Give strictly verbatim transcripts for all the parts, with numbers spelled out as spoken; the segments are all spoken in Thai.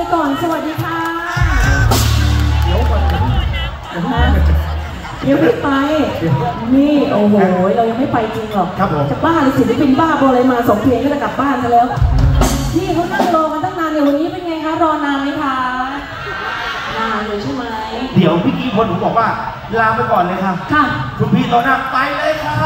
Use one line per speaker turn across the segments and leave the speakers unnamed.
ก่อนสวัสดีค่ะ
เดี๋ยวก่อน
เดี๋ยวไปนี่โอ้โหเรายังไม่ไปจริงหรอกจะบ้าเลยศิลปินบ้าบออะไรมาสองเพลงก็จะกลับบ้านซะแล้วพี่เขานั่งรอกันตั้งนานเดี๋ยววันนี้เป็นไงคะรอนานไหมคะนานเลยใช่ไหม
เดี๋ยวพี่กี้พลผมบอกว่าลาไปก่อนเลยค่ะ
ค่ะ
คุณพี่ตอนนั้นไปเลยค่ะ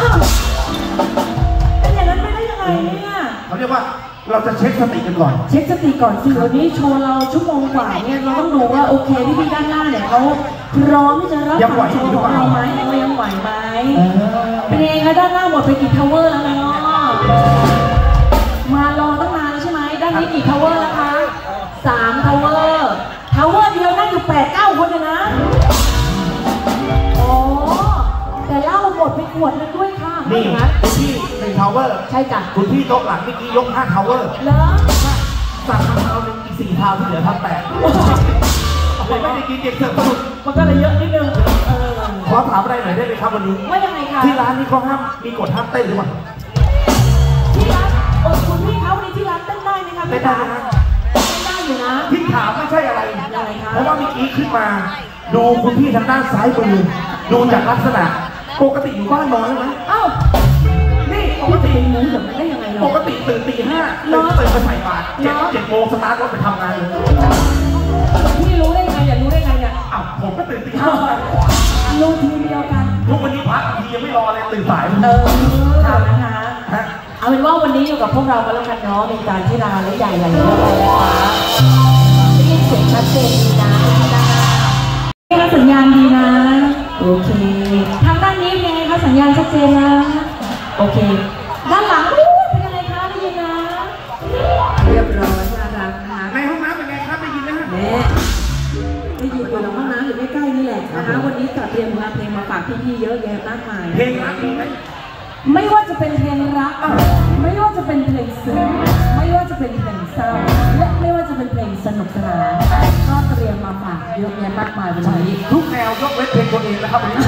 เป็นอย่างนั้นไม่ได้ยังไงเนี่ย
เขาเรียกว่าเราจะเช็คสติกันก่อน
เช็คสติก่อนสิวันนี้โชว์เราชั่วโมงกว่าเนี่ยเราต้องดูว่าโอเคพี่พี่ด้านหน้าเนี่ยเขาพร้อมที่จะรับฟังโชว์ของเราไหมเรายังไหวไหมเป็นยังไงคะด้านหน้าหมดไปกี่ทาวเวอร์แล้วเนาะมารอตั้งนานแล้วใช่ไหมด้านนี้กี่ทาวเวอร์แล้วคะสามทาวเวอร์ทาวเวอร์เดียวนั่งอยู่แปดเก้าคนเลยนะโอ้แต่เหล้าหมดไปขวดนึงด้วยค่ะ
นี่นะคุณพี่หนึ่งทาวเวอร์
ใช่จ้ะ
คุณพี่โต๊ะหลังเมื่อกี้ยกห้าทาวเวอร์
เหรอ
สั่งทาวหนึ่งอีกสี่ทาวที่เหลือทำแปดเลยไม่ได้กินเด็กเสิร์ฟสนุก
มันก็เลยเยอะนิดนึง
ขอถามอะไรหน่อยได้ไหมครับวันนี้
ว่ายังไงคะ
ที่ร้านนี้เขาห้ามมีกฎห้ามเต้นหรือเปล่า
ที่ร้านโอ้คุณพี่เขาในที่ร้านเต้นได้ไหมคะ
เต้นได้นะ
เต้นได้อยู่นะ
ที่ถามไม่ใช่อะไรเพราะว่าเมื่อกี้ขึ้นมาดูคุณพี่ทางด้านซ้ายมือดูจากลักษณะปกติอยู่บ้านนอนใช่ไหม
อ้าว
นี่ปกติ
รู้แบบได้ยังไงเรา
ปกติตื่นตีห้าตื่นตื่นมาใส่บาตรเจ็ดเจ็ดโมงสตาร์ทรถไปทำงานเลย
พี่รู้ได้ไงอย่ารู้ได้ไงเนี่ย
อ้าวผมก็ตื่นตีห้า
รู้ทีเดียวกัน
ทุกวันนี้พักทียังไม่รอเลยตื่นสาย
เออนะคะเอาเป็นว่าวันนี้อยู่กับพวกเรากันแล้วกันเนาะในการที่ราและใหญ่หลายเรื่องเลยนะคะได้ยินเสียงชัดเจนดีนะนะคะสัญญาณดีนะโอเคทางด้านนี้เป็นไงคะสัญญาณชัดเจนนะโอเคด้านหลังเป็นยังไงคะได้ยินนะเรียบร้อยน่ารักนะคะ
ในห้องน้ำเป็นไงครับได้ยินนะ
แม่ได้ยินอยู่ในห้องน้ำอยู่ใกล้ๆนี่แหละนะคะวันนี้จัดเตรียมมาเพลงมาฝากพี่ๆเยอะแยะมากมาย
เพลงรักมีไหม
ไม่ว่าจะเป็นเพลงรักไม่ว่าจะเป็นเพลงซึ้งไม่ว่าจะเป็นเพลงเศร้าและไม่ว่าจะเป็นเพลงสนุกสนานก็เตรียมมาฝากเยอะแยะมากมายวันนี้
ทุกแนวยกเว้นเพลงตัวเองนะครับวันนี้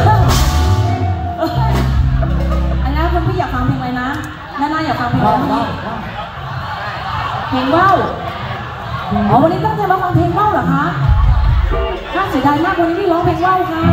อันนั้นคุณพี่อยากฟังเพลงอะไรนะน่าๆอยากฟังเพลงอะไรเพลงว่าวอ๋อวันนี้ตั้งใจมาฟังเพลงว่าวเหรอคะน่าเสียดายมากวันนี้พี่ร้องเพลงว่าวค่ะ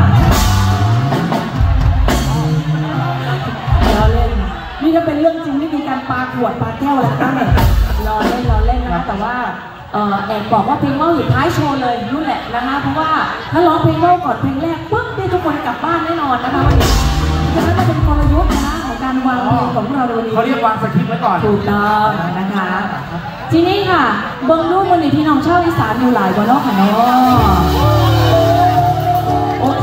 ล้อเล่นนี่ถ้าเป็นเรื่องจริงนี่มีการปาขวดปาแก้วอะไรบ้างเนี่ยล้อเล่นล้อเล่นนะคะแต่ว่าแอบบอกว่าเพลงว่าวอยู่ท้ายโชว์เลยนู่นแหละนะคะเพราะว่าถ้าร้องเพลงว่าวก่อนเพลงแรกปุ๊บนี่ทุกคนกลับบ้านแน่นอนนะคะวันนี้ฉะนั้นมันเป็นกลยุทธ์นะของการวางเพลงของเราในวันนี้
เขาเรียกวางสคริปต์ไว้ก่อน
ถูกต้องนะคะทีนี้ค่ะเบิ้งรูปวันนี้พี่น้องชาวอีสานอยู่หลายบนโลกค่ะเนาะโอเค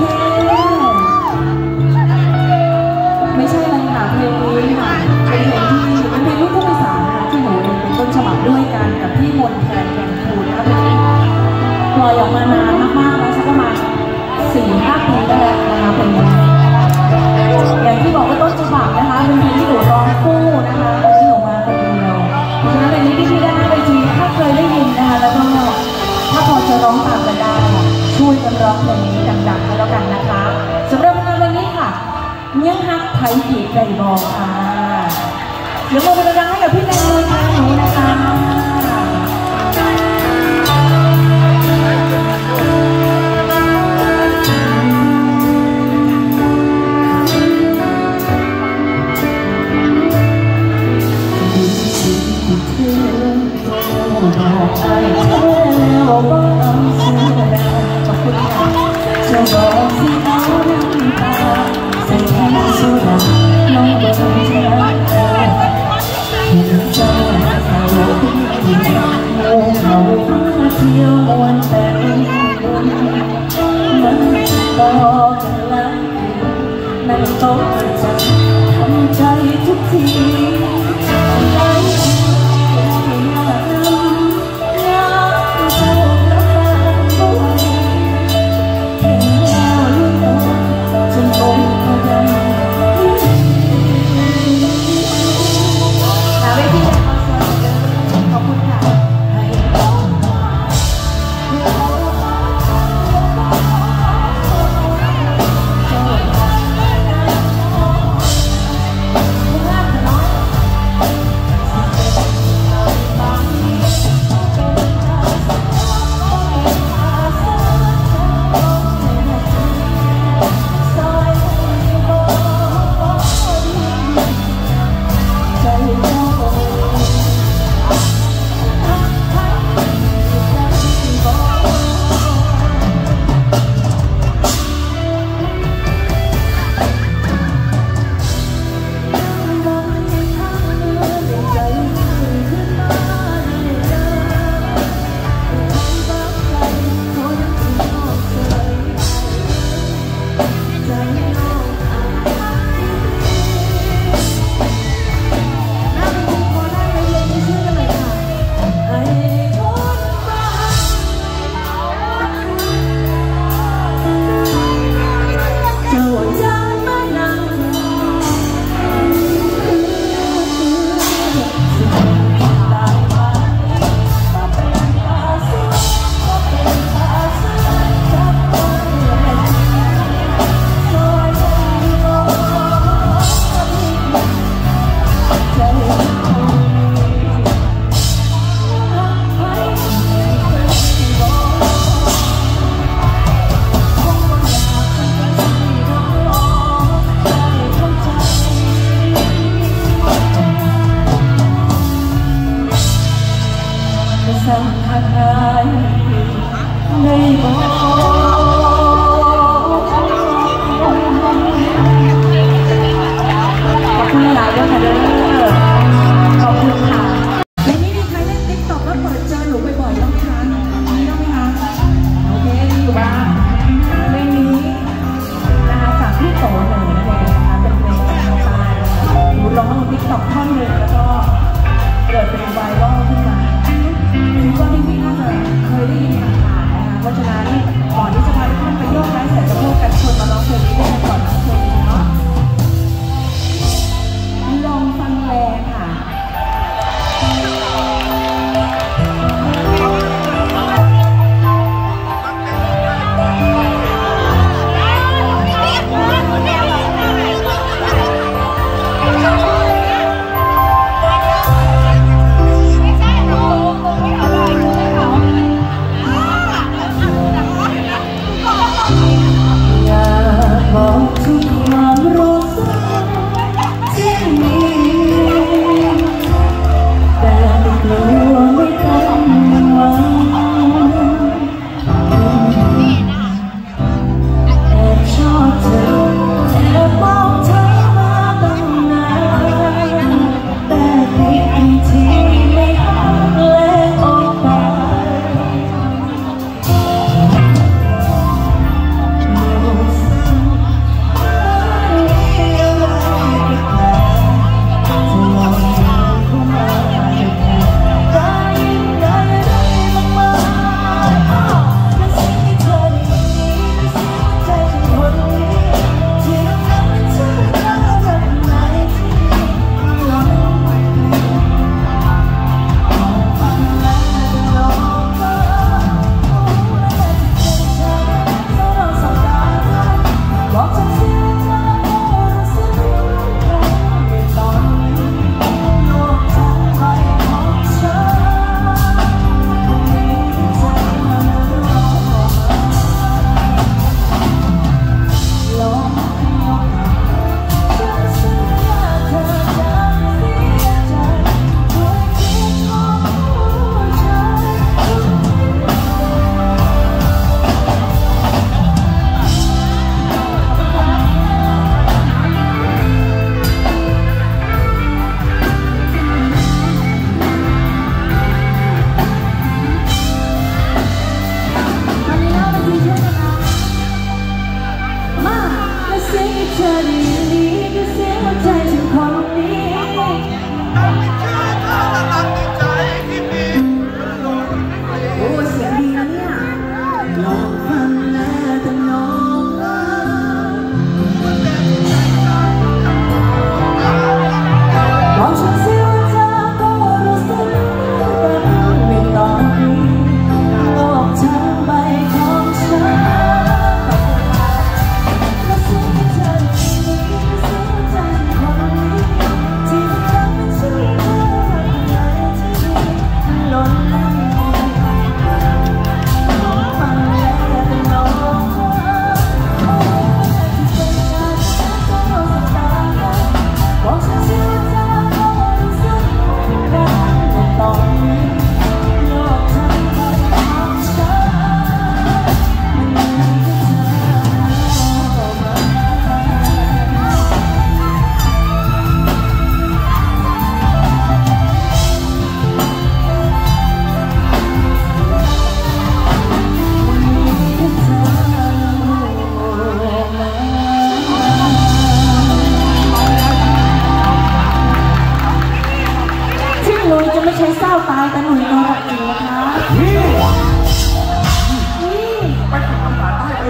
ไม่ใช่อะไรค่ะเพลงนี้ค่ะเป็นเพลงที่เป็นเพลงลูกทุ่งอีสานนะคะที่หนูเองเป็นต้นฉบับด้วยกันกับพี่มนต์แคนแก่นคูนนะคะปล่อยออกมานานมากๆแล้วสักประมาณสี่ห้าปีได้แล้วนะคะเพลงนี้อย่างที่บอกว่าต้นฉบับนะคะเป็นเพลงที่หนูร้องคู่นะคะที่หนูมาคนเดียวเพราะฉะนั้นเพลงนี้ที่ได้ไปทีถ้าเคยได้ยินนะคะแล้วก็ถ้าพอจะร้องตามกันได้ช่วยกันร้องเพลงนี้ดังๆกันแล้วกันนะคะสำหรับงานวันนี้ค่ะยังฮักไทยอีกใจบอกค่ะเดี๋ยวมาเป็นดังให้กับพี่แตงโมค่ะหนูนะคะจะบอกสิเอาเรื่องตาใส่แค่โซดาน้องเบิร์ดจะรักเธอเห็นเจ้าเขาที่โง่เขามาเที่ยววันแต่มันบอกกันแล้วนั่งโต๊ะจัดทำใจทุกทีเ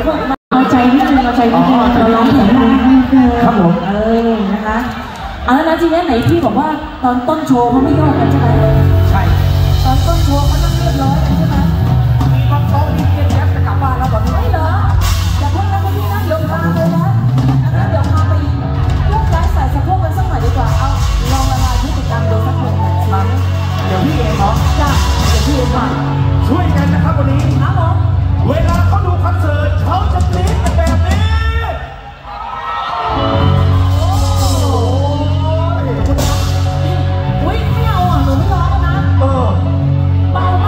คนเอาใจนิดนึงเอาใจนิดนึงเราร้องเพลงได้ครับผมเออนะคะเอาแล้วนะทีนี้ไหนพี่บอกว่าตอนต้นโชว์เขาไม่โยกกันใช่ไหมใช่ตอนต้นโชว์เขานั่งเรียบร้อยกันใช่ไหมมีบางโต๊ะมีเกียร์แก๊ปจะกลับบ้านแล้วแบบนี้ไม่เหรออย่าเพิ่งนั่งพี่นั่งเดี๋ยวพาเลยนะนะคะเดี๋ยวพาไปยกย้ายใส่สะโพกกันสักหน่อยดีกว่าเอาลองละลายพฤติกรรมดูสักหนึ่งนาที
เดี๋ยวพี่เองเนาะ
จ้ะเดี๋ยวพี่เองมา
ช่วยกันนะครับวันนี้
ครับผม
เวลาเขาดูคอนเสิร์ตเขาจะกรี๊ดกันแบบนี้
อุ้ยไม่เอาอ่ะหนูไม่ร้องนะเออเบาม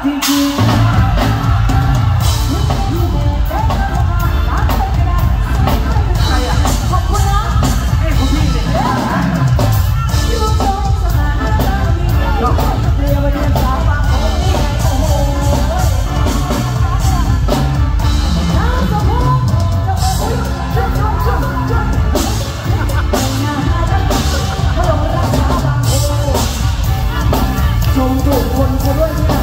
จริงๆใครอ่ะขอบคุณนะเอ้คุณพี่เนี่ยก็เรียกว่าเรียนสาวบางคนนี่โอ้โหชมถูกคนเขาด้วยเนี่ย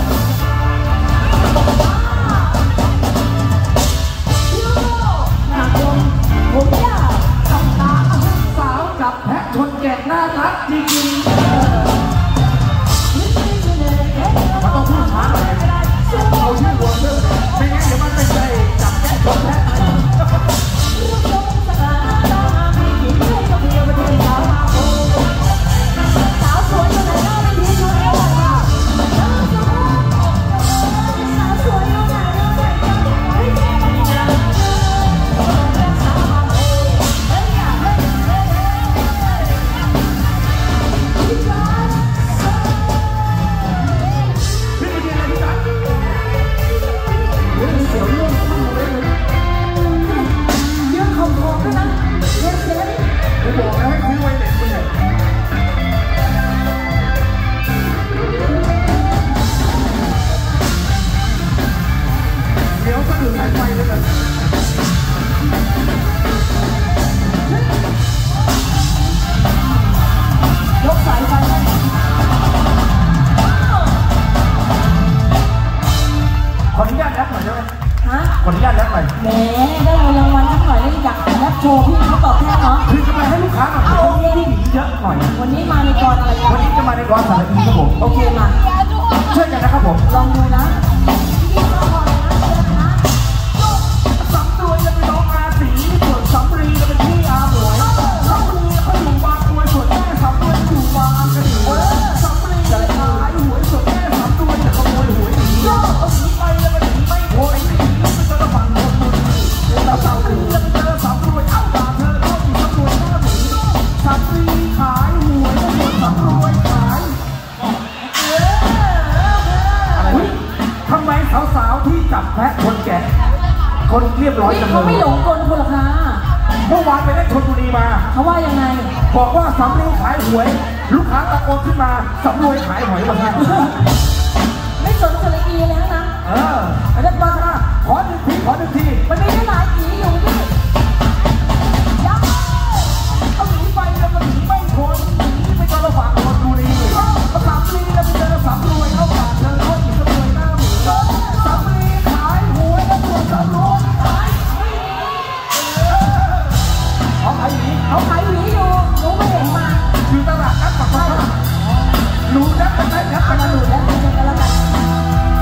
หนักลงผมยากทำตาสาวจับแพะชนแกะน่ารักจริงๆมันต้องพูดช้าหน่อยเอาชื่อวัวเพิ่มไม่งั้นเดี๋ยวมันเป็นใจจับแพะชนแพะสาวสวยอยู่ไหนก็ไม่ดีช่วยเอาหน่อยสาวสวยอยู่ไหนก็ไม่ดีบอกแล้วให้ซื้อไว้เด็ดเลยเดี๋ยวก็ดูสายไฟเลยกันยกสายไฟให้ขออนุญาตแอปหน่อยได้ไหมฮะขออนุญาตแอปหน่อยแหมได้เงินรางวัลสักหน่อยแล้วอยากแอปโชว์พี่เขาตอบแทนเนาะคือกำไรให้ลูกค้าหน่อยเพราะพี่หญิงเยอะหน่อยวันนี้มาในกรอะไรกันวันนี้จะมาในกรสารพีครับผมโอเคมาช่วยกันนะครับผมลองดูนะสำรวยจะเป็นน้องอาสีส่วนสำรีจะเป็นพี่อาหมวยสำรีเขาอยู่บางกรวยส่วนแม่สำรวยอยู่บางกระดิ่งสำรีจะขายหวยส่วนแม่สำรวยจะขโมยหวยหนีเอาหนีไปแล้วมันหนีไม่พ้นหนีไม่ต้องระวังคนมือแต่สำรีจะเจอสำรวยเอ้าด่าเธอเข้าถึงสำรวยหน้าหนีสำรีขายหวยแล้วส่วนสำรวยขายอะไรทำไมสาวๆที่จับแพะคนแก่คนเรียบร้อยจังเลยเขาไม่หลงกลคุณหรอกค่ะเมื่อวานไปได้ชลบุรีมาเขาว่ายังไงบอกว่าสำลีขายหวยลูกค้าตะโกนขึ้นมาสำรวยขายหวยมาแล้วไม่สนสระอีแล้วนะเออไอ้เด็กบ้าค่ะขอหนึ่งทีขอหนึ่งทีมันไม่ได้หลายทีอยู่พี่ยักษ์เอาหนีไปแล้วมันหนีไม่พ้นหนีไปจนเราฝากคนดูดีสำลีแล้วไปเจอสำรวยเข้าปากเธอเข้าอีกสำรวยหน้าหมูสำลีขายหวยแล้วส่วนสำรวยขายเขาขายหวีเขาขายหวีอยู่หนูไม่เห็นมาอยู่ตลาดนัดปากซอยหนูนัดกันได้นัดกันหนูนัดกันกันแล้วกัน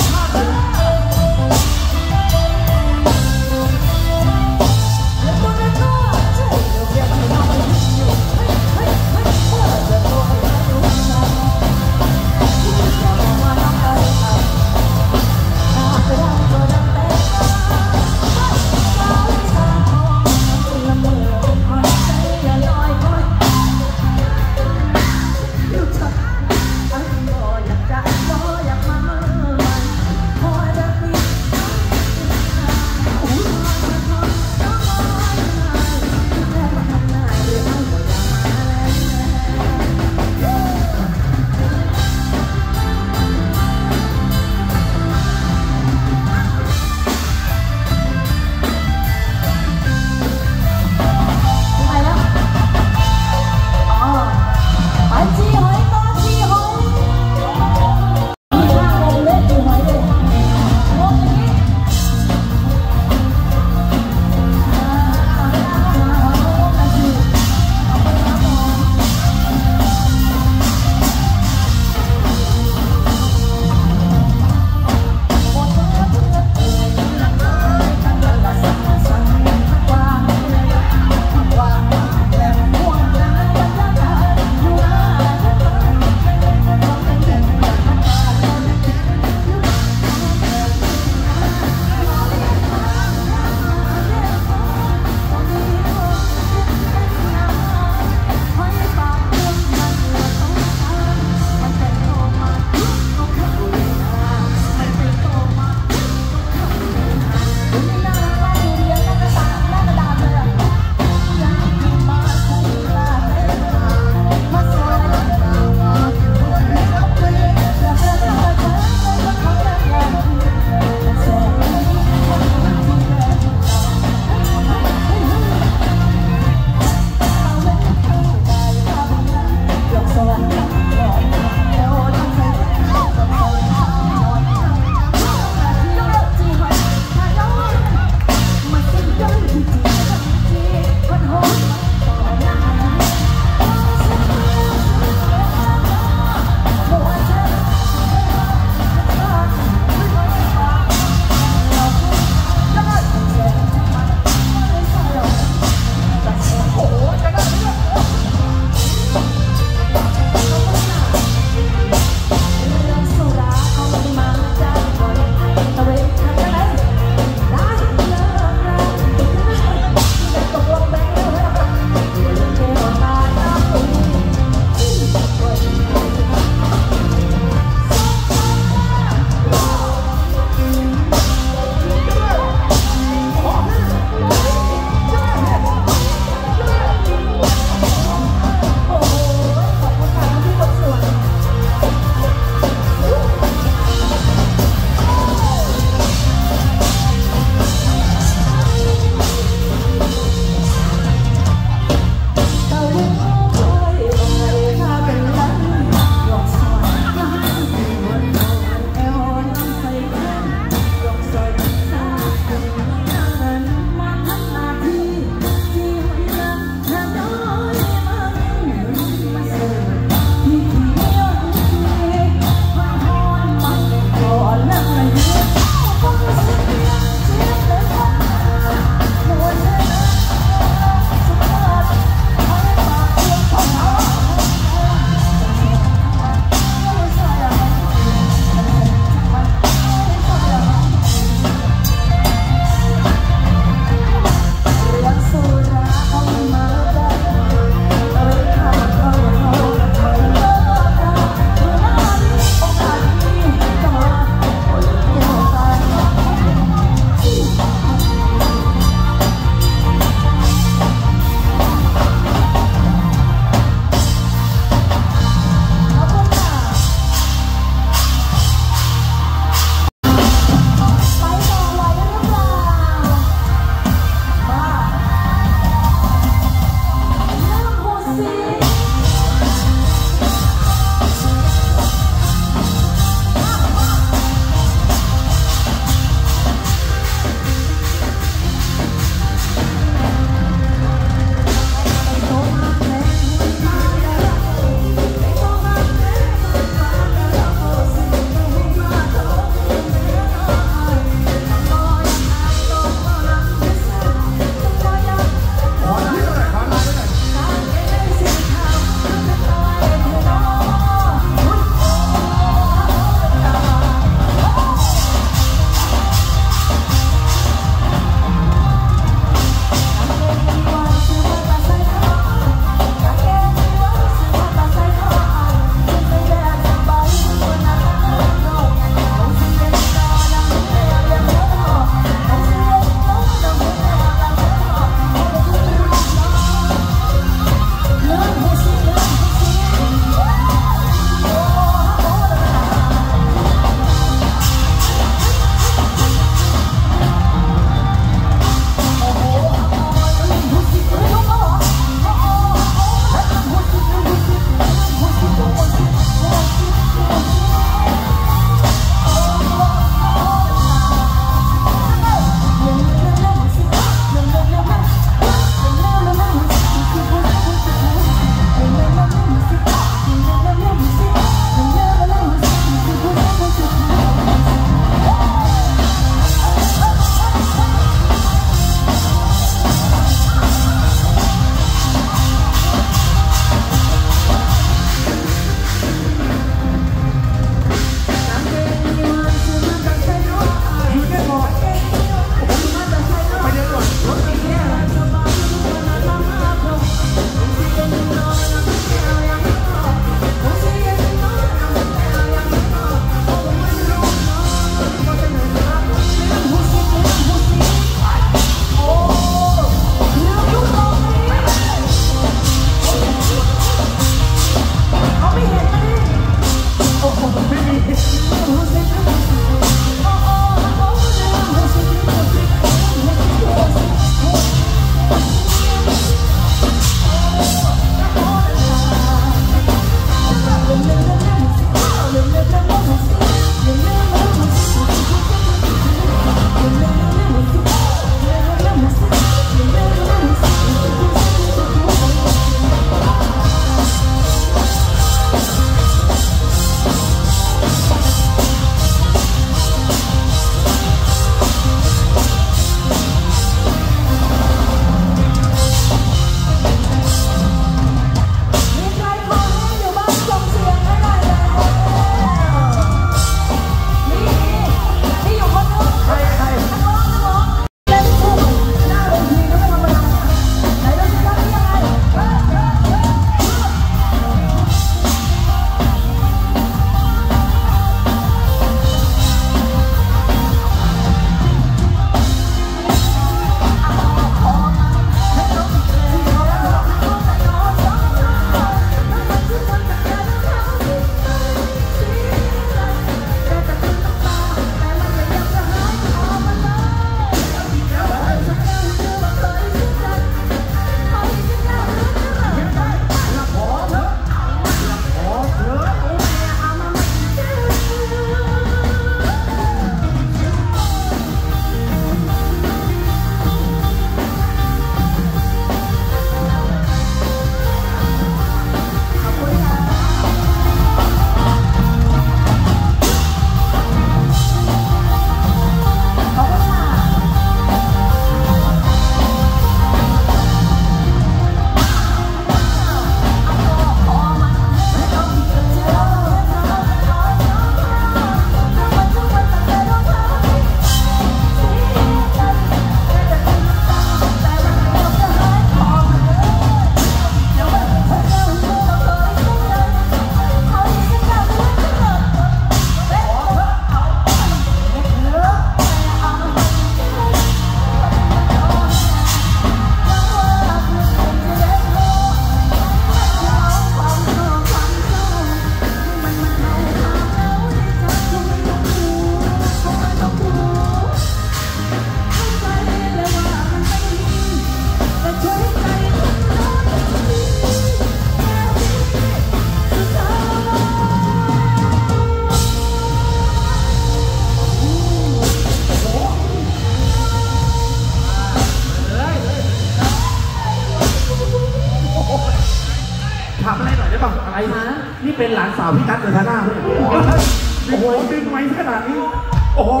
อ้นี่เป็นหลานสาวพี่นัทเดอะทาน่าด้วยโอ้โหดึงไว้ขนาดนี้โอ้โห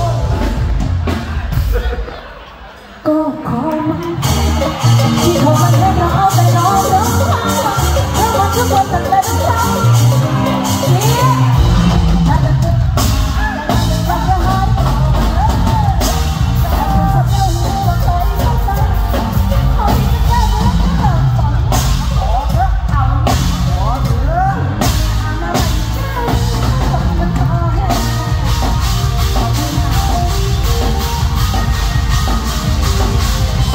ก็ขอมันที่เขามันให้เราเอาแต่น้องเดินทางแล้วมันก็ควรจะเป็นเราเนี่ยถ้าจะเกิดถ้าจะหายถ้าจะเกิดว่าใครเข้าใจเขาจะแก้ปัญหาฝันขอเถอะเอาขอเถอะมาไม่ใช่ต้องมันขอให้ขอให้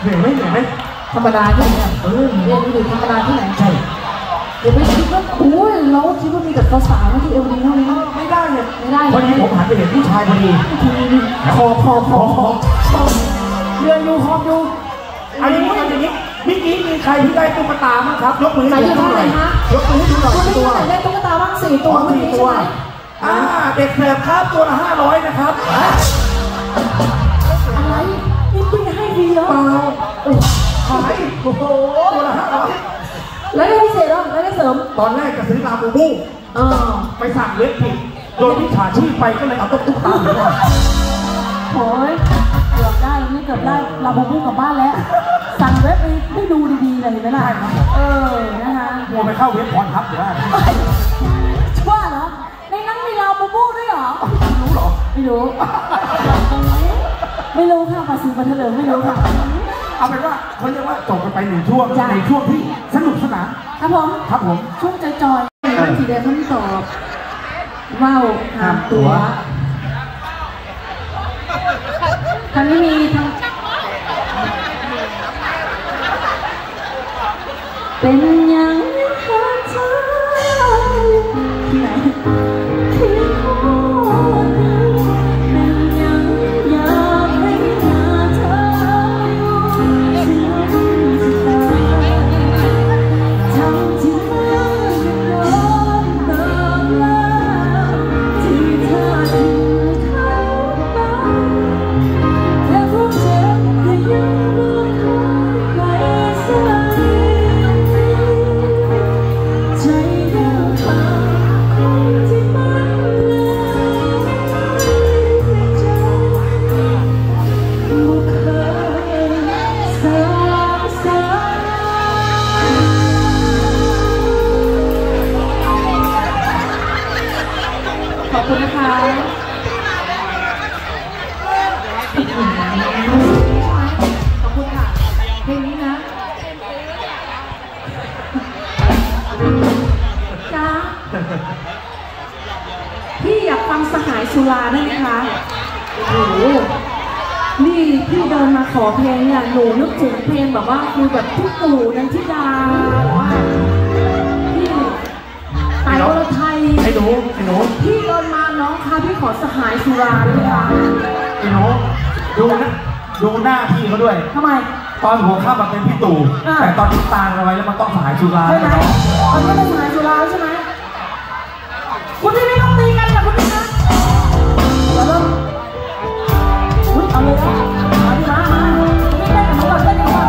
เหนื่อยไหมเหนื่อยไหม
ธรรมดาที่ไหนเออเรียนดูธรรมดาที่ไหนใช่เดี๋ยวไปคิดว่าโอ้ยเราคิดว่ามีแต่สาวๆที่เอวดีเท่านี้
ไม่ได้เนี่ย
ไม่ได้
พอดีผมหันไปเห็นผู้ชายพอดี
คอคอคอคอเรืออยู่คออยู่
อันนี้อันนี้เมื่อกี้มีใครที่ได้ตุ๊กตาบ้างครับยกมือให้ดูหน่อยยกมือให้ดูหน่อย
ตัวได้ตุ๊กตาบ้างสี่ตัวสี่ตัว
อ่าเด็กเสิร์ฟครับตัวละห้าร้อยนะครับ
อะไรนี่คุณให้ดีเหรอ
เปล่าขายโอ้โหตัวละห้าร้อย
แล้วได้พิเศษเหรอแล้วได้เสริม
ตอนแรกจะซื้อลาบูบูไปสั่งเล็บผิดโดนที่ขาชีพไปก็เลยเอาตุ๊กตาหมา
โอ้ยเกือบได้ไม่เกือบได้ลาบูบูกลับบ้านแล้วสั่งเว็บไปไม่ดูดีๆเลยเห็นไหมล่ะเออนะคะ
มัวไปเข้าเว็บพรทับหรือว่า
ว่าเหรอในนั้นมีลาบูบูด้วยเหรอ
ไม่รู้หรอ
ไม่รู้ไม่รู้ค่ะภาษีบันเทิงไม่รู้ค่ะ
เอาเป็นว่าเขาเรียกว่าจบกันไปหนึ่งช่วงในช่วงที่สนุกสนาน
ครับผม
ครับผม
ช่วงจอยๆท่านสีแดงท่านตอบว้าวหามตัวท่านนี้มีทั้งเป็นยังหาเธอที่ไหนที่โคตรเป็นยังอยากให้หาเธออยู่ทั้งที่มันร้อนเติมแล้วที่เธอทิ้งเขาไปแต่ผู้เจ็บก็ยังไม่เคยไปสักขอบคุณนะคะขอบคุณค่ะเพลงนี้นะจ้าพี่อยากฟังสหายสุราได้ไหมคะโอ้โหนี่พี่เดินมาขอเพลงเนี่ยหนูนึกถึงเพลงแบบว่าคือแบบพี่ตู่นันทิดาว่าพี่ตายอรไทย
ไอ้หนูไอ้หนู
พี่เดินมาน้องคะพี่ขอสหายสุราได้ไหมคะ
ไอ้หนูดูนะดูหน้าพี่เขาด้วย
ทำไม
ตอนหัวข้ามมาเป็นพี่ตู่แต่ตอนที่ตาเอาไว้แล้วมันต้องสหายสุรา
ใช่ไหมตอนนี้เป็นสหายสุราใช่ไหมคุณพี่ไม่ต้องตีกันนะคุณพี่นะแล้วก็อุ้ยเอาเลยนะมาดิมามาไม่ได้แต่มาก่อนได้ดีกว่า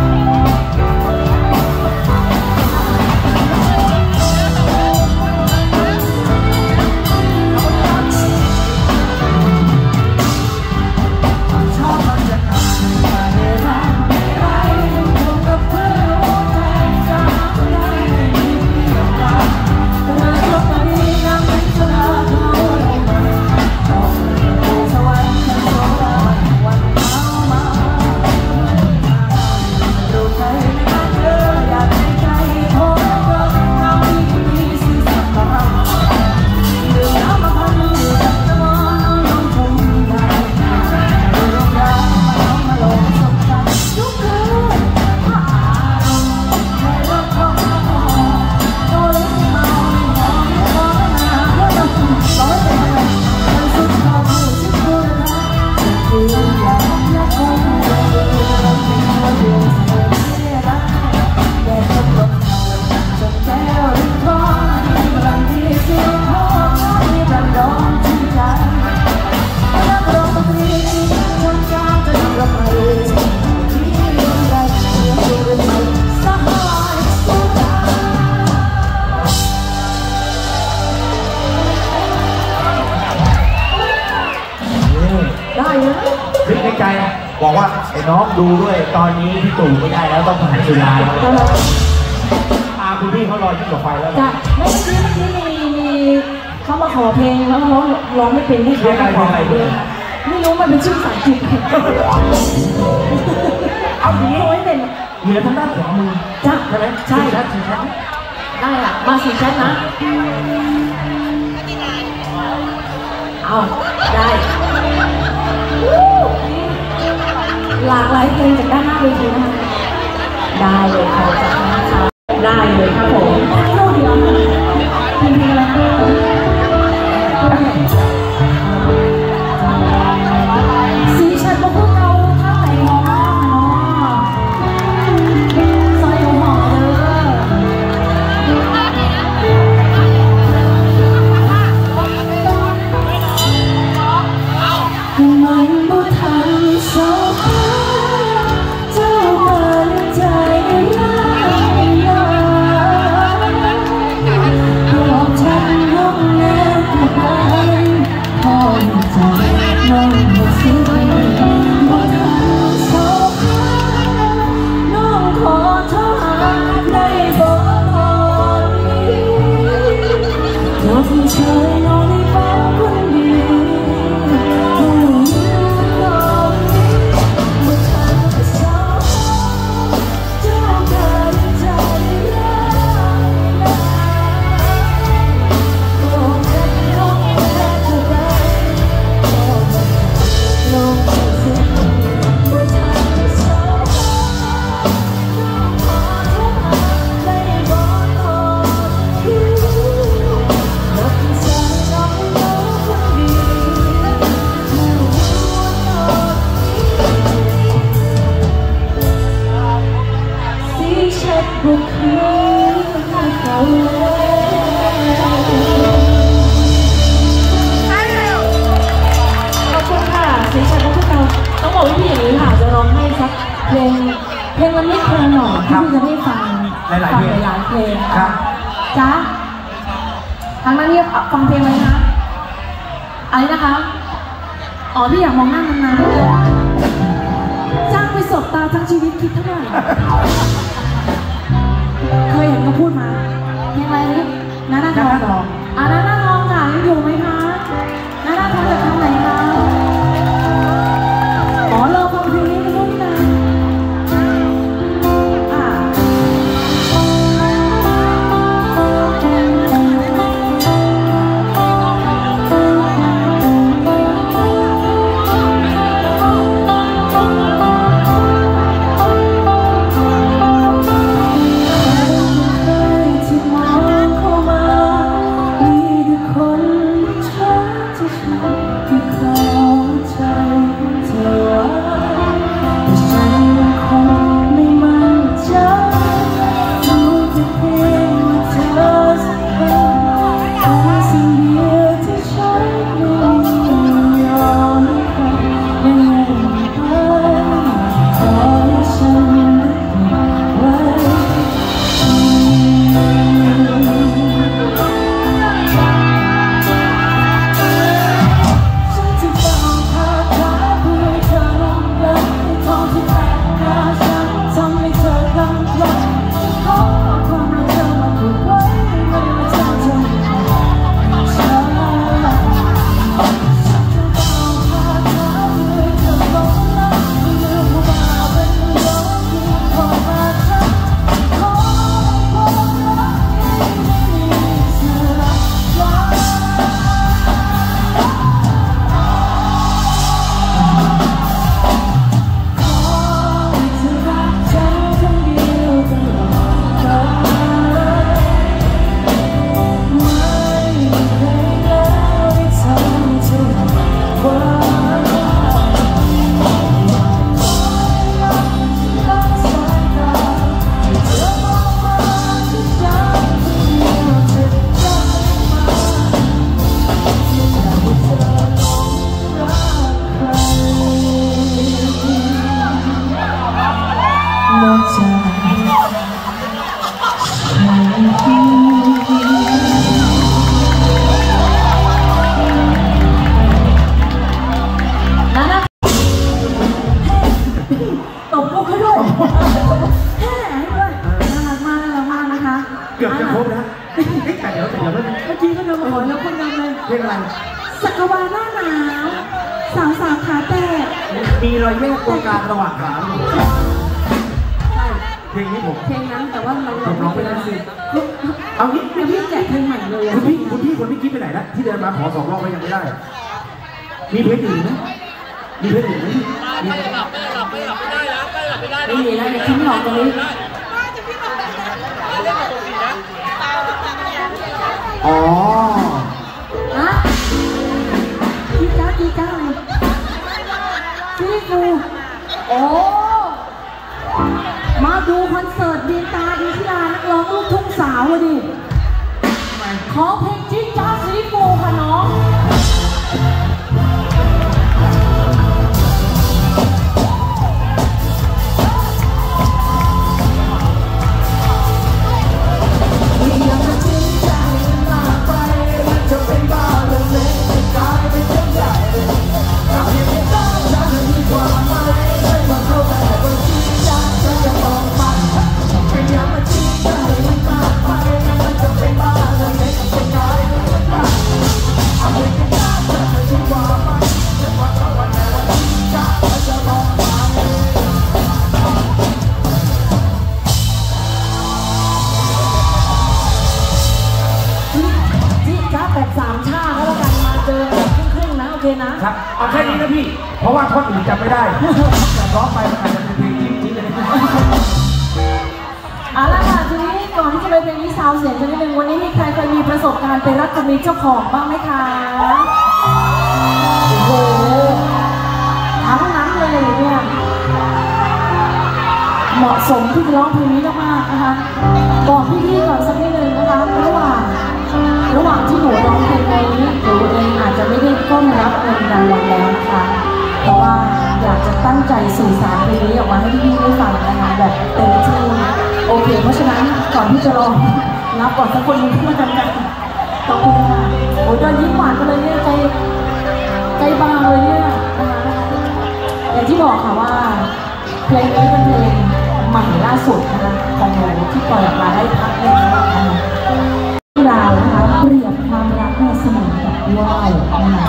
บอกว่าไอ้น้องดูด้วยตอนนี้พี่ตู่ไม่ได้แล้วต้องผ่านสุราแล้วอาคุณพี่เขารอที่ต่อไฟแล้ว
จ้ะไม่ใช่ที่มีมีเขามาขอเพลงแล้วเขาร้องไม่เป็นที่เขาขอเพลงไม่รู้มันเป็นชื่อสายจิต
เอาอย่างนี้
ไม่เป็น
เหลือทางด้านขวามือ
จ้ะ
ใช่ไหม
ใช่
ชัดชัด
ได้อ่ะมาสีชัดนะเอาได้หลากหลายเพลงจากด้านหน้าเวทีนะคะได้เลยค่ะจากนะคะได้เลยครับผมโน้ตเดียวเพลงอะไรนะสีชัดบอกพวกเราท่าไหนมองหน้าเนาะซอยหัวหอมเด้อมันบ่ทันสอบเจ้ากันใจร้ายลาบอกฉันน้องแน่ก็ได้พอใจน้องบ่สิบ่ทันสอบน้องขอโทษได้บ่น้องเฉยน้องได้ฟังคนเดียวบุกคืนเขาขอบคุณค่ะสีชัดของพวกเราต้องบอกวิธีอย่างนี้ค่ะจะร้องให้สักเพลงเพลงวันนี้เพลงหน่อยที่จะได้ฟัง
หลายๆเพลง
หลายๆเพลง
ครับ
จ้าทางนั้นเนี่ยฟังเพลงอะไรนะอะไรนะคะอ๋อพี่อยากมองหน้านานๆจ้างไปสบตาทั้งชีวิตคิดเท่าไหร่เคยเห็นเขาพูดมาเพลงอะไรนี่น้าหน้าทองอ่าน้าหน้าทองค่ะยังอยู่ไหมคะน้าหน้าทองจากทางไหนคะอ๋อเราฟังเพลงนี้กันด้วยนะอ่า
เกือบจะครบนะแต่เดี๋ยวแต่เดี๋ยวเมื่
อกี้ก็เดินมาขอแล้วคนนำเลย
เพลงอะไร
สักวาหน้าหนาวสาวสาวขาแตก
มีรอยแยกตรงกลางระหว่างขาใช่เพลงนี้ผม
เพลงนั้นแต่ว่าเรา
ร้องไม่ได้สิเอางี้
คุณพี่แกะเพลงใหม่เลย
คุณพี่คุณพี่คนที่คิดไปไหนนะที่เดินมาขอสองรอบแล้วยังไม่ได้มีเพลงอื่นไหมมีเพลงอื่นไหม
ไม่หลับไม่หลับไม่หลับไม่ได้นะไม่หลับไม่ได้นะ
ไม่มีแล้วเดี๋ยวคิดไม่ออกตรงนี้
อ๋อ
ฮะกีก้ากีก้าอะไรซีรีส์ฟูโอ้มาดูคอนเสิร์ตดีตาอินทิรานักร้องลูกทุ่งสาวเลยดิขอเพลงจิ๊กจ้าซีรีส์ฟูค่ะน้อง
ครับเอาแค่นี้นะพี่เพราะว่าท่อนอื่นจำไม่ได้ร้องไปมันอาจจะเป็นเพลงที่ที่เลย
เอาละค่ะทีนี้ก่อนที่จะไปเพลงนี้ซาวเสียงกันนิดนึงวันนี้มีใครเคยมีประสบการณ์ไปรักกับมีเจ้าของบ้างไหมคะโอ้โหทั้งนั้นเลยเนี่ยเหมาะสมที่จะร้องเพลงนี้มากๆนะคะบอกพี่ๆก่อนสักนิดนึงนะคะระหว่างระหว่างที่หนูร้องเพลงนี้หนูเองอาจจะไม่ได้ก้มรับเงินรางวัลแล้วนะคะเพราะว่าอยากจะตั้งใจสื่อสารเพลงนี้ออกมาให้พี่ๆได้ฟังนะคะแบบเต็มที่โอเคเพราะฉะนั้นก่อนที่จะร้องรับก่อนสักคนนึงที่มาทำกันขอบคุณค่ะโอ้ยเดินยิ้มหวานกันเลยเนี่ยใจใจบางเลยเนี่ยนะคะอย่างที่บอกค่ะว่าเพลงนี้เป็นเพลงใหม่ล่าสุดนะคะของหนูที่ปล่อยออกมาได้พักหนึ่งแล้วนะคะราวนะคะเปรียบความรักในสมัยแบบว่าวนะคะ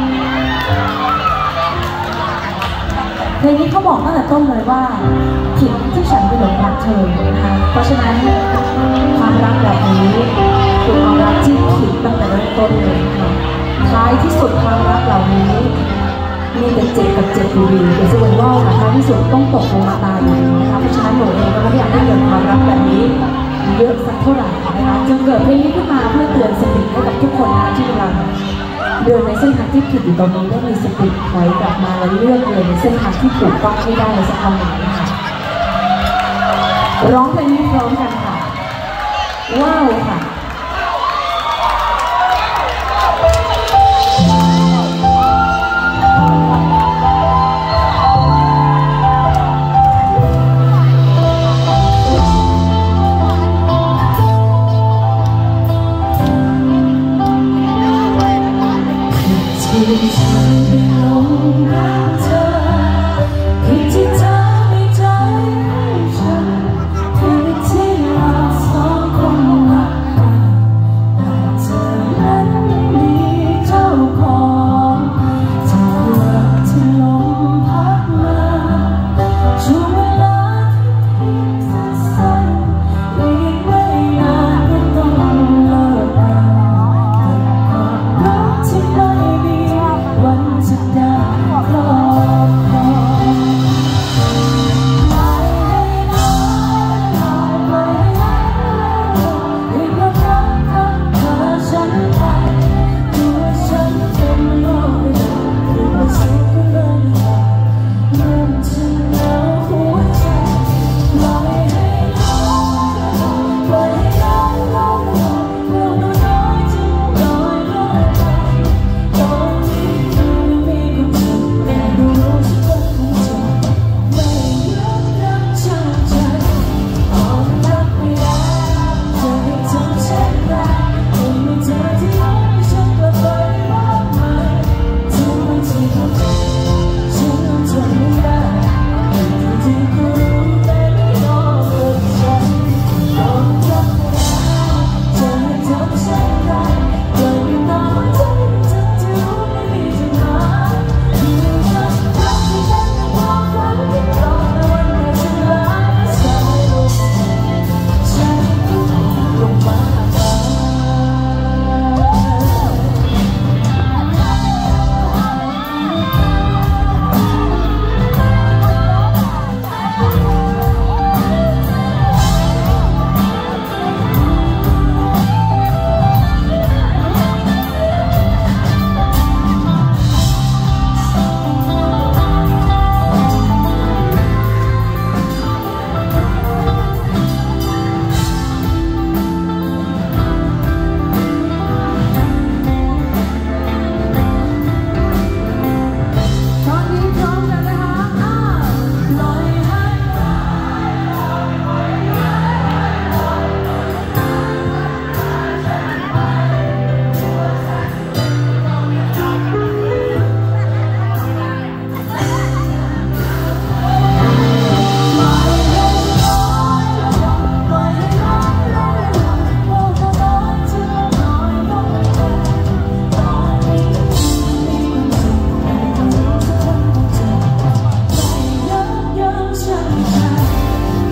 เพลงนี้เขาบอกตั้งแต่ต้นเลยว่าผิดที่ฉันไปหลงรักเธอนะคะเพราะฉะนั้นความรักแบบนี้คือความรักที่ผิดตั้งแต่เริ่มต้นเลยค่ะท้ายที่สุดความรักเหล่านี้มีแต่เจ็บกับเจ็บอยู่ดีแต่ส่วนว่าวท้ายที่สุดต้องตกลงมาตายอยู่ดีนะคะเพราะฉะนั้นหนูเองก็ไม่อยากให้เกิดความรักแบบนี้เยอะสักเท่าไหร่นะคะจึงเกิดเพลงนี้ขึ้นมาเพื่อเตือนสติให้กับทุกคนนะที่กำลังเดินในเส้นทางที่ผิดอยู่ตอนนี้ได้มีสติถอยกลับมาและเลือกเดินในเส้นทางที่ถูกต้องให้ได้ในสักครั้งหนึ่งนะคะร้องเพลงนี้พร้อมกันค่ะว้าวค่ะ เ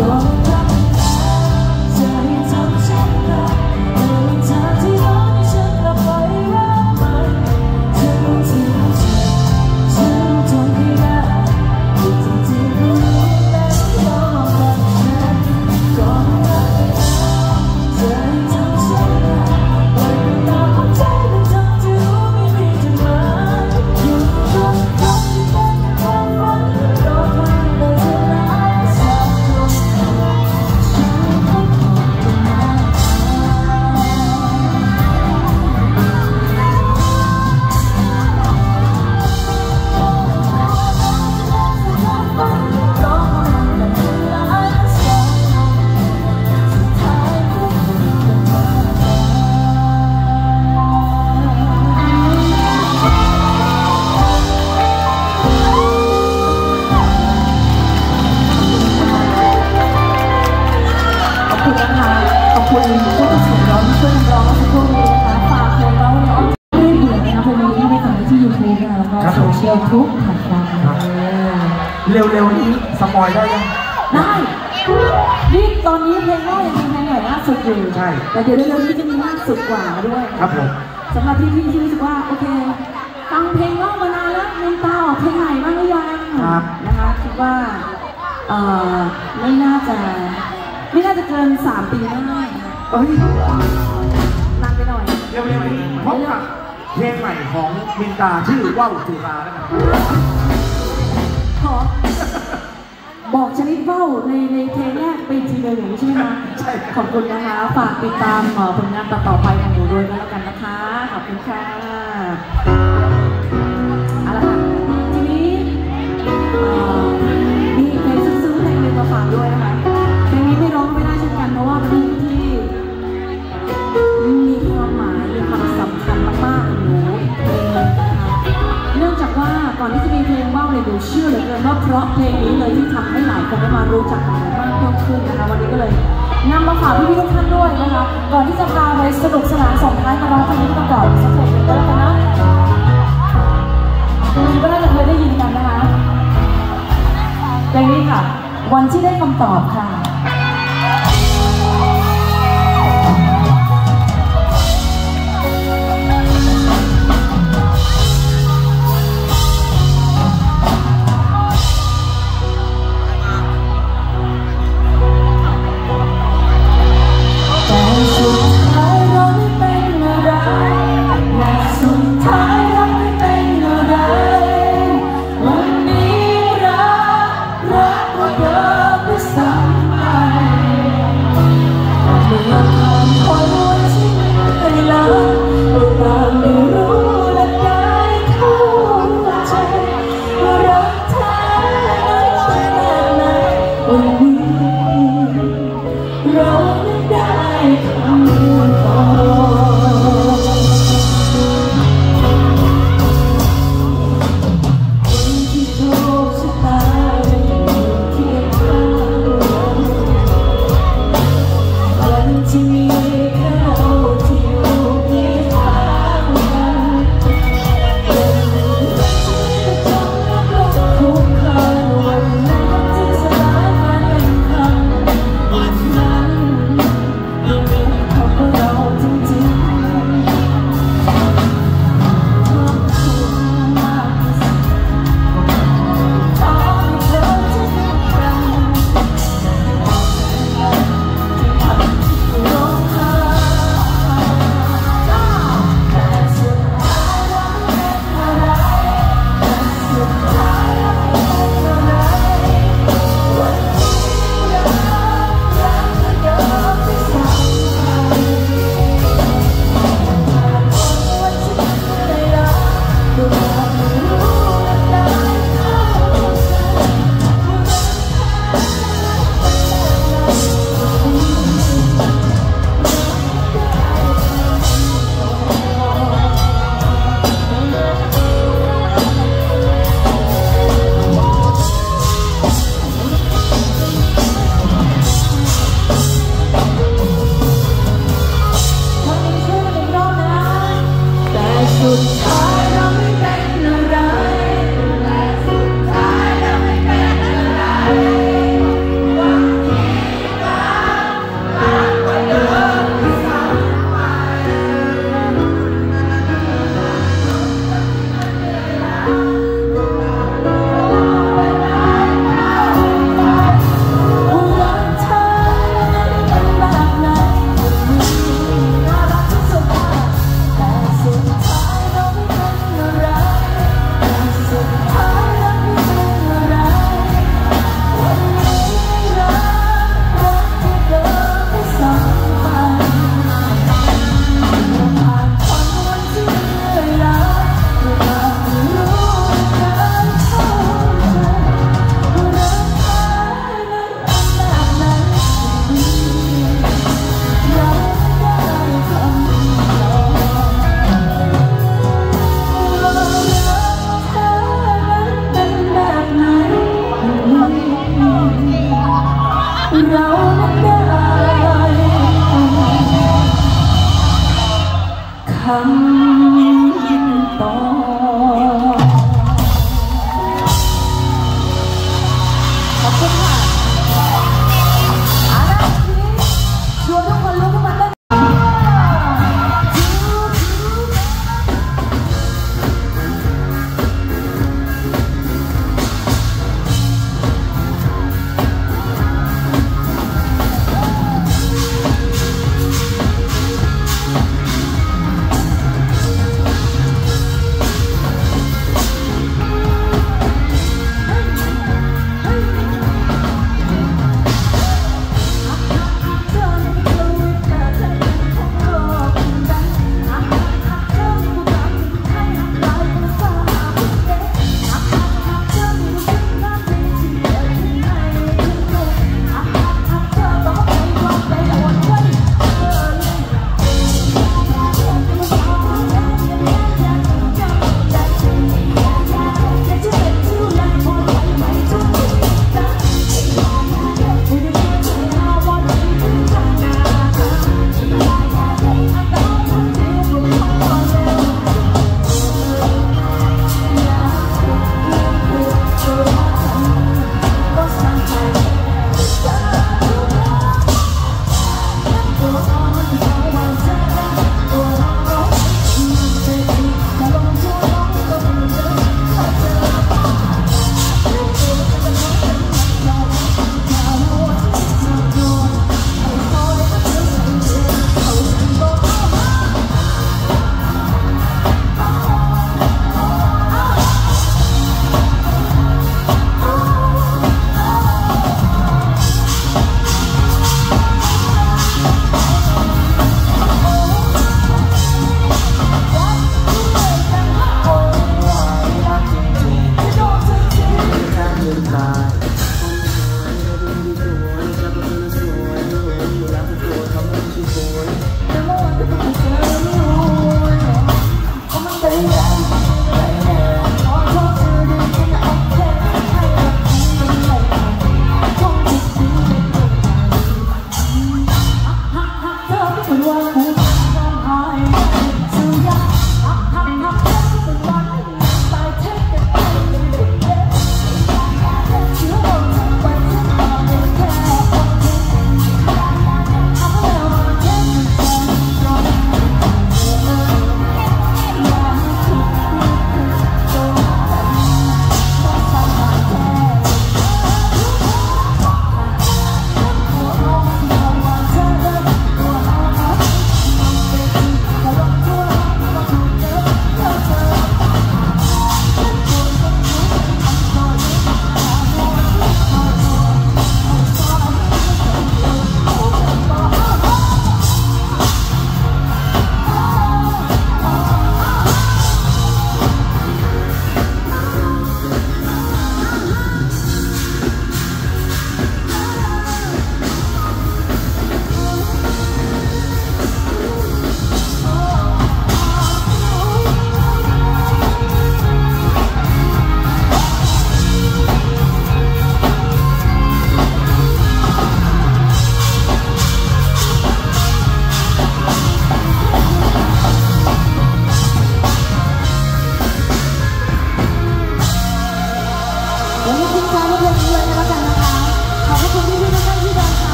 ทุกแพลตฟอร์ม
เร็วๆนี้สปอยได้ยัง
ได้นี่ตอนนี้เพลงก็ยังมีเพลงใหม่ล่าสุดอยู่
ใช่
แต่เดี๋ยวเร็วๆนี้จะมีล่าสุดกว่าด้วย
ครับผม
สำหรับพี่พี่ที่รู้สึกว่าโอเคฟังเพลงก็มานานแล้วลืมตาออกเพลงใหม่บ้างหรือยังนะคะคิดว่าเอ่อไม่น่าจะไม่น่าจะเกินสามปีแน่
เอ้ย
นานไปหน่อย
เร็วๆนี้พบกับเพลงใหม่ของมินตาชื่อว่าวจุฬาแล้วกัน
ขอบอกชนิดว่าวในในเพลงแรกไปทีเดียวอย่างนี้ใช่ไหมคะ
ใช่
ขอบคุณนะคะฝากติดตามผลงานต่อๆไปของหนูด้วยก็แล้วกันนะคะขอบคุณค่ะเอาละค่ะทีนี้มีเพลงซึ้งๆเพลงหนึ่งมาฝากด้วยนะคะเพลงนี้ไม่ร้องไม่ได้เช่นกันเพราะว่าเป็นเพลงที่มีความหมายมีความสำคัญมากๆหนูเพลงนึงนะคะเนื่องจากว่าก่อนที่จะมีเพลงว่าวเนี่ยหนูเชื่อเหลือเกินว่าเพราะเพลงนี้เลยที่ทำให้หลายคนได้มารู้จักหนูมากเพิ่มขึ้นนะคะวันนี้ก็เลยนำมาฝากพี่ๆทุกท่านด้วยนะคะก่อนที่จะพาไปสนุกสนานส่งท้ายมาร้องเพลงนี้กันก่อนสักเพลงหนึ่งก็แล้วกันนะคุณก็น่าจะเคยได้ยินกันนะคะเพลงนี้ค่ะวันที่ได้คำตอบค่ะวัน